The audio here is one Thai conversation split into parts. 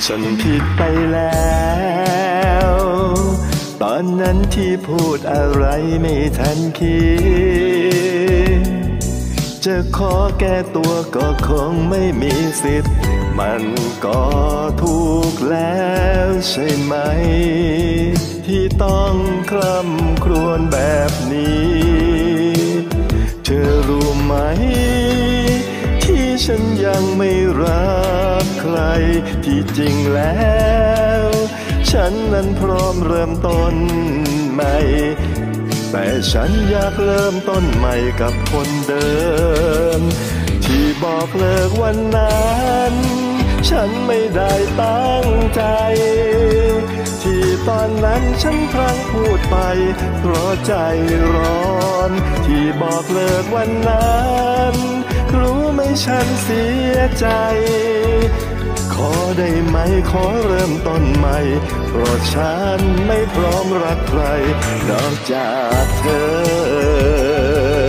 ฉันผิดไปแล้วตอนนั้นที่พูดอะไรไม่ทันคิดจะขอแก้ตัวก็คงไม่มีสิทธิ์มันก็ถูกแล้วใช่ไหมที่ต้องคร่ำครวญแบบนี้เธอรู้ไหมที่ฉันยังไม่รักใครที่จริงแล้วฉันนั้นพร้อมเริ่มต้นใหม่แต่ฉันอยากเริ่มต้นใหม่กับคนเดิมที่บอกเลิกวันนั้นฉันไม่ได้ตั้งใจที่ตอนนั้นฉันพลั้งพูดไปเพราะใจร้อนที่บอกเลิกวันนั้นรู้ไหมฉันเสียใจขอได้ไหมขอเริ่มต้นใหม่เพราะฉันไม่พร้อมรักใครนอกจากเธอ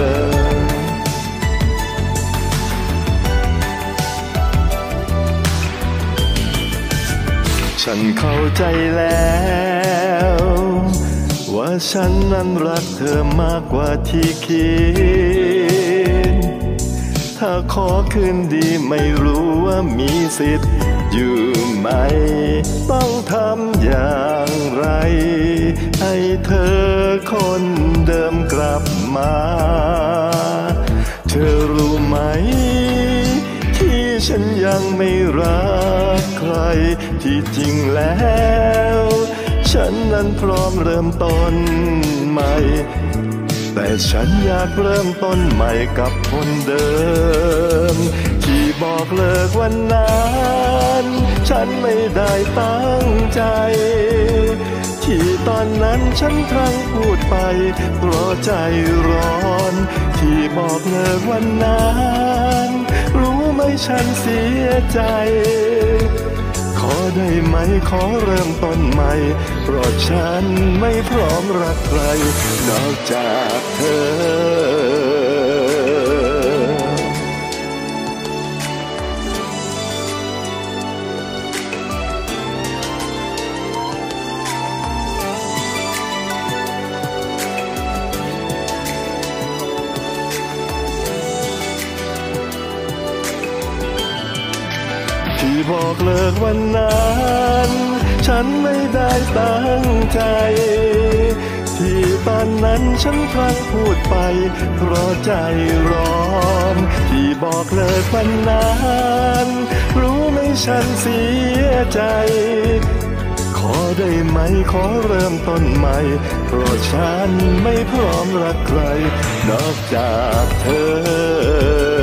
ฉันเข้าใจแล้วว่าฉันนั้นรักเธอมากกว่าที่คิดถ้าขอคืนดีไม่รู้ว่ามีสิทธิ์อยู่ไหมต้องทำอย่างไรให้เธอคนเดิมกลับมาเธอรู้ไหมที่ฉันยังไม่รักใครที่จริงแล้วฉันนั้นพร้อมเริ่มต้นใหม่แต่ฉันอยากเริ่มต้นใหม่กับคนเดิมที่บอกเลิกวันนั้นฉันไม่ได้ตั้งใจที่ตอนนั้นฉันพลั้งพูดไปเพราะใจร้อนที่บอกเลิกวันนั้นรู้ไหมฉันเสียใจขอได้ไหมขอเริ่มต้นใหม่เพราะฉันไม่พร้อมรักใครนอกจากเธอที่บอกเลิกวันนั้นฉันไม่ได้ตั้งใจที่ตอนนั้นฉันพลั้งพูดไปเพราะใจร้อนที่บอกเลิกวันนั้นรู้ไหมฉันเสียใจขอได้ไหมขอเริ่มต้นใหม่เพราะฉันไม่พร้อมรักใครนอกจากเธอ